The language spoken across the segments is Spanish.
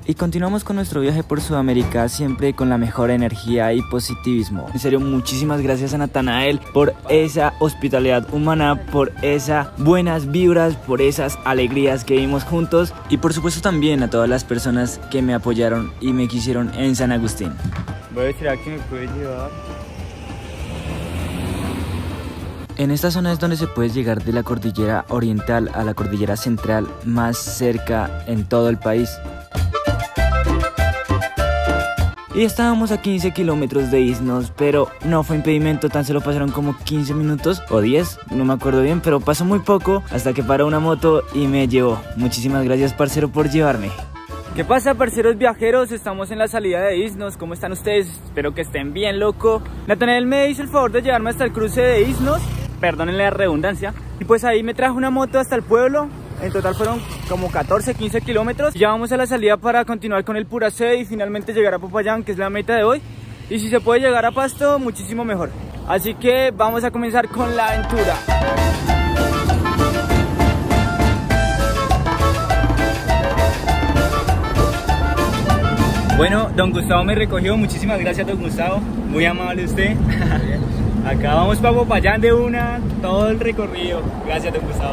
Y continuamos con nuestro viaje por Sudamérica, siempre con la mejor energía y positivismo. En serio, muchísimas gracias a Natanael por esa hospitalidad humana, por esas buenas vibras, por esas alegrías que vimos juntos. Y por supuesto también a todas las personas que me apoyaron y me quisieron en San Agustín. Voy a decir a quién me puede llevar. En esta zona es donde se puede llegar de la cordillera oriental a la cordillera central, más cerca en todo el país. Y estábamos a 15 kilómetros de Isnos, pero no fue impedimento, tan solo pasaron como 15 minutos o 10, no me acuerdo bien, pero pasó muy poco hasta que paró una moto y me llevó. Muchísimas gracias, parcero, por llevarme. ¿Qué pasa, parceros viajeros? Estamos en la salida de Isnos. ¿Cómo están ustedes? Espero que estén bien, loco. Natanael me hizo el favor de llevarme hasta el cruce de Isnos, perdónenle la redundancia, y pues ahí me trajo una moto hasta el pueblo. En total fueron como 14, 15 kilómetros. Ya vamos a la salida para continuar con el Puracé y finalmente llegar a Popayán, que es la meta de hoy. Y si se puede llegar a Pasto, muchísimo mejor. Así que vamos a comenzar con la aventura. Bueno, don Gustavo me recogió. Muchísimas gracias, don Gustavo. Muy amable usted. Acá vamos para Popayán de una, todo el recorrido. Gracias, don Gustavo.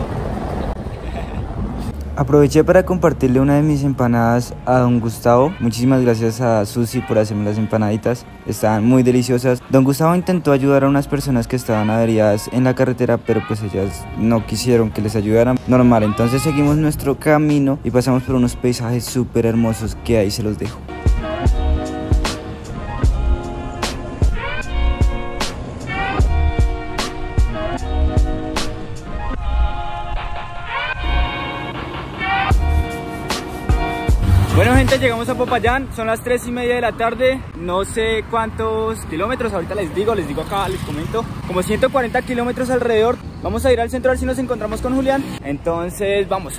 Aproveché para compartirle una de mis empanadas a don Gustavo. Muchísimas gracias a Susi por hacerme las empanaditas, estaban muy deliciosas. Don Gustavo intentó ayudar a unas personas que estaban averiadas en la carretera, pero pues ellas no quisieron que les ayudaran. Normal, entonces seguimos nuestro camino y pasamos por unos paisajes súper hermosos que ahí se los dejo. Bueno, gente, llegamos a Popayán, son las 3:30 de la tarde, no sé cuántos kilómetros, ahorita les digo acá, les comento, como 140 kilómetros alrededor. Vamos a ir al centro a ver si nos encontramos con Julián, entonces vamos.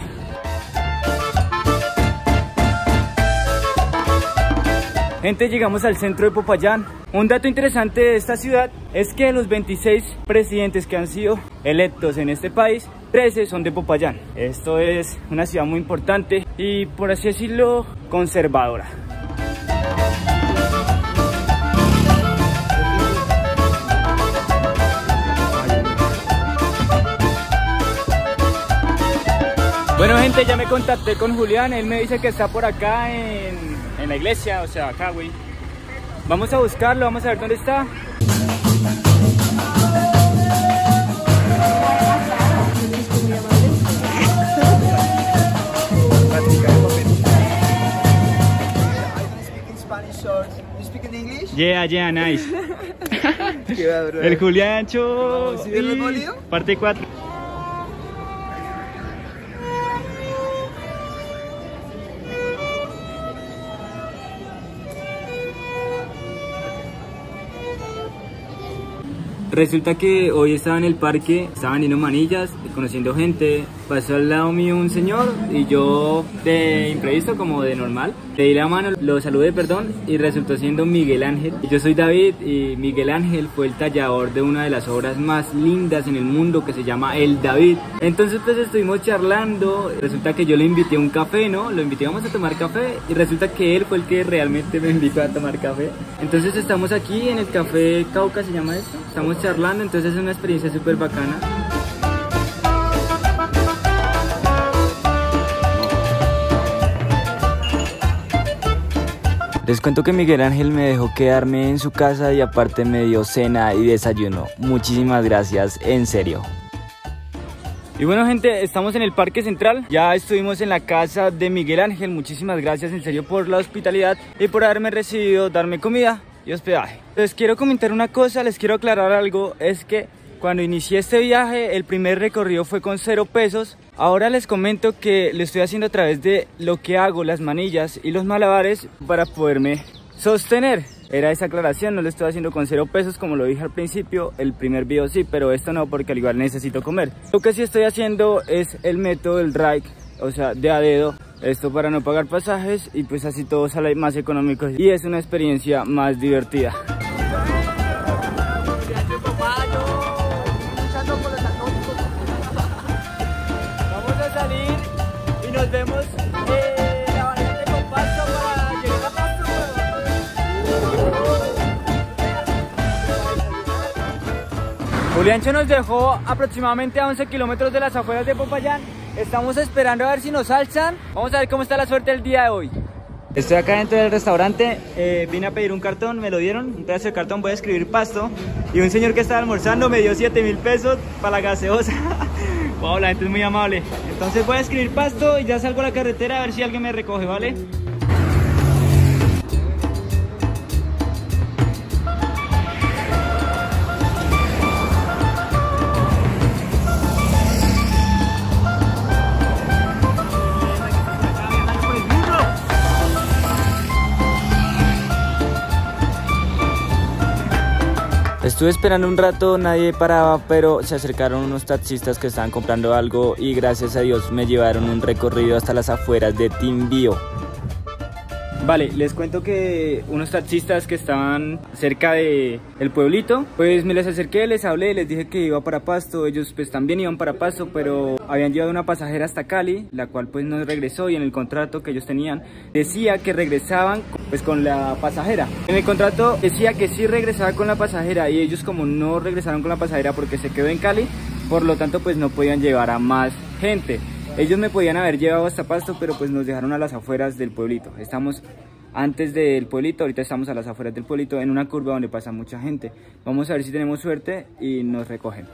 Gente, llegamos al centro de Popayán. Un dato interesante de esta ciudad es que de los 26 presidentes que han sido electos en este país, 13 son de Popayán. Esto es una ciudad muy importante y, por así decirlo, conservadora. Bueno, gente, ya me contacté con Julián. Él me dice que está por acá en la iglesia, o sea, acá, güey. Vamos a buscarlo, vamos a ver dónde está. Yeah, nice. El Juliancho. Parte 4. Resulta que hoy estaba en el parque, estaba vendiendo manillas, conociendo gente. Pasó al lado mío un señor y yo, de imprevisto, como de normal, le di la mano, lo saludé, perdón, y resultó siendo Miguel Ángel. Yo soy David y Miguel Ángel fue el tallador de una de las obras más lindas en el mundo que se llama El David. Entonces pues estuvimos charlando, resulta que yo le invité a un café, ¿no? Lo invitamos a tomar café y resulta que él fue el que realmente me invitó a tomar café. Entonces estamos aquí en el Café Cauca, se llama esto, estamos charlando, entonces es una experiencia súper bacana. Les cuento que Miguel Ángel me dejó quedarme en su casa y aparte me dio cena y desayuno. Muchísimas gracias, en serio. Y bueno, gente, estamos en el Parque Central. Ya estuvimos en la casa de Miguel Ángel. Muchísimas gracias, en serio, por la hospitalidad y por haberme recibido, darme comida y hospedaje. Les quiero comentar una cosa, les quiero aclarar algo. Es que cuando inicié este viaje, el primer recorrido fue con 0 pesos. Ahora les comento que lo estoy haciendo a través de lo que hago, las manillas y los malabares, para poderme sostener. Era esa aclaración, no lo estoy haciendo con 0 pesos como lo dije al principio. El primer video sí, pero esto no, porque al igual necesito comer. Lo que sí estoy haciendo es el método del ride, o sea, de a dedo. Esto para no pagar pasajes y pues así todo sale más económico y es una experiencia más divertida. Vamos a salir y nos vemos en la variante Compacto para Juliancho nos dejó aproximadamente a 11 kilómetros de las afueras de Popayán. Estamos esperando a ver si nos alzan. Vamos a ver cómo está la suerte el día de hoy. Estoy acá dentro del restaurante, vine a pedir un cartón, me lo dieron, un pedazo de cartón, voy a escribir pasto. Y un señor que estaba almorzando me dio 7.000 pesos para la gaseosa. Wow, la gente es muy amable. Entonces voy a escribir pasto y ya salgo a la carretera a ver si alguien me recoge, ¿vale? Estuve esperando un rato, nadie paraba, pero se acercaron unos taxistas que estaban comprando algo y gracias a Dios me llevaron un recorrido hasta las afueras de Timbío. Vale, les cuento que unos taxistas que estaban cerca de el pueblito, pues me les acerqué, les hablé, les dije que iba para Pasto. Ellos pues también iban para Pasto, pero habían llevado una pasajera hasta Cali, la cual pues no regresó, y en el contrato que ellos tenían decía que regresaban pues con la pasajera. En el contrato decía que sí regresaba con la pasajera, y ellos como no regresaron con la pasajera porque se quedó en Cali, por lo tanto pues no podían llevar a más gente. Ellos me podían haber llevado hasta Pasto, pero pues nos dejaron a las afueras del pueblito. Estamos antes del pueblito, ahorita estamos a las afueras del pueblito en una curva donde pasa mucha gente. Vamos a ver si tenemos suerte y nos recogen.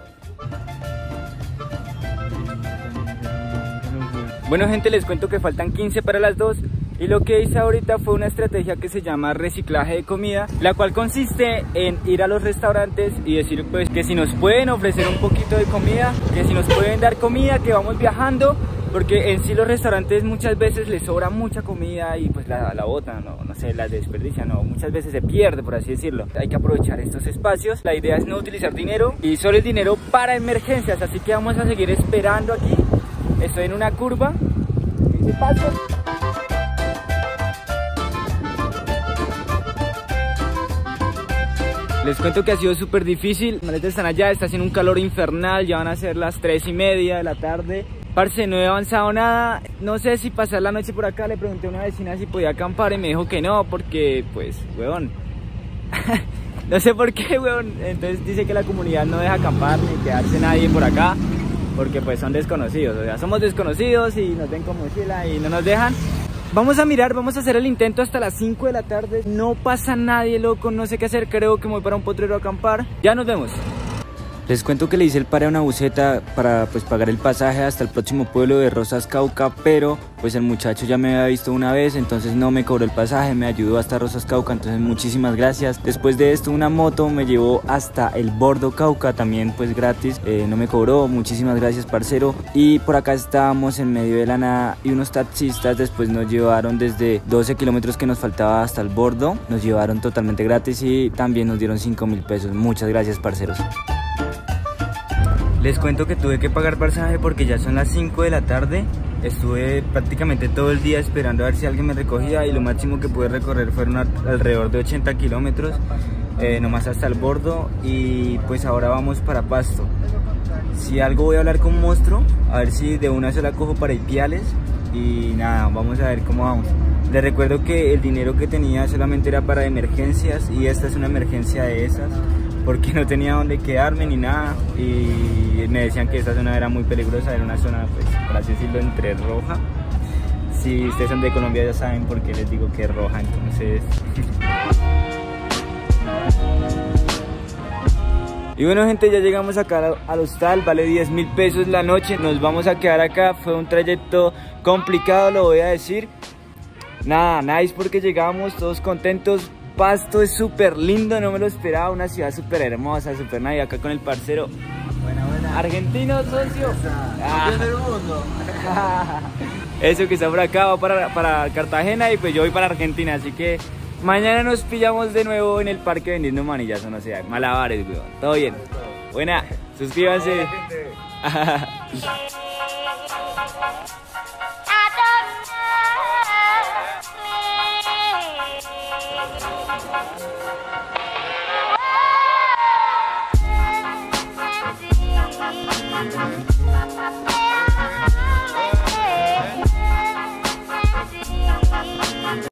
Bueno gente, les cuento que faltan 15 para las 2 y lo que hice ahorita fue una estrategia que se llama reciclaje de comida, la cual consiste en ir a los restaurantes y decir pues que si nos pueden ofrecer un poquito de comida, que si nos pueden dar comida, que vamos viajando, porque en sí los restaurantes muchas veces les sobra mucha comida y pues la botan, no sé, la desperdician, muchas veces se pierde, por así decirlo. Hay que aprovechar estos espacios. La idea es no utilizar dinero y solo el dinero para emergencias, así que vamos a seguir esperando aquí. Estoy en una curva. Les cuento que ha sido súper difícil. Las maletas están allá, está haciendo un calor infernal, ya van a ser las 3:30 de la tarde. Parce, no he avanzado nada, no sé si pasar la noche por acá. Le pregunté a una vecina si podía acampar y me dijo que no, porque pues, weón, no sé por qué, weón. Entonces dice que la comunidad no deja acampar ni quedarse nadie por acá, porque pues son desconocidos, o sea, somos desconocidos y nos ven como mochila y no nos dejan. Vamos a mirar, vamos a hacer el intento hasta las 5 de la tarde. No pasa nadie, loco, no sé qué hacer, creo que me voy para un potrero a acampar. Ya nos vemos. Les cuento que le hice el pare a una buseta para pues pagar el pasaje hasta el próximo pueblo de Rosas Cauca, pero pues el muchacho ya me había visto una vez, entonces no me cobró el pasaje, me ayudó hasta Rosas Cauca, entonces muchísimas gracias. Después de esto una moto me llevó hasta el Bordo Cauca, también pues gratis, no me cobró, muchísimas gracias parcero. Y por acá estábamos en medio de la nada y unos taxistas después nos llevaron desde 12 kilómetros que nos faltaba hasta el Bordo, nos llevaron totalmente gratis y también nos dieron 5.000 pesos, muchas gracias parceros. Les cuento que tuve que pagar pasaje porque ya son las 5 de la tarde. Estuve prácticamente todo el día esperando a ver si alguien me recogía y lo máximo que pude recorrer fueron alrededor de 80 kilómetros, nomás hasta el Bordo, y pues ahora vamos para Pasto. Si algo voy a hablar con Monstruo, a ver si de una sola cojo para Ipiales y nada, vamos a ver cómo vamos. Les recuerdo que el dinero que tenía solamente era para emergencias y esta es una emergencia de esas, porque no tenía dónde quedarme ni nada y me decían que esta zona era muy peligrosa, era una zona pues por así decirlo entre roja. Si ustedes son de Colombia ya saben por qué les digo que es roja, entonces... Y bueno gente, ya llegamos acá al hostal, vale 10.000 pesos la noche, nos vamos a quedar acá, fue un trayecto complicado, lo voy a decir. Nada, nice porque llegamos todos contentos. Pasto es súper lindo, no me lo esperaba, una ciudad súper hermosa, súper nice, acá con el parcero. Buena. Argentino, socio. Del mundo. Eso que está por acá va para Cartagena y pues yo voy para Argentina, así que mañana nos pillamos de nuevo en el parque vendiendo manillas o no sé, malabares, weón. Todo bien. Buena, suscríbanse.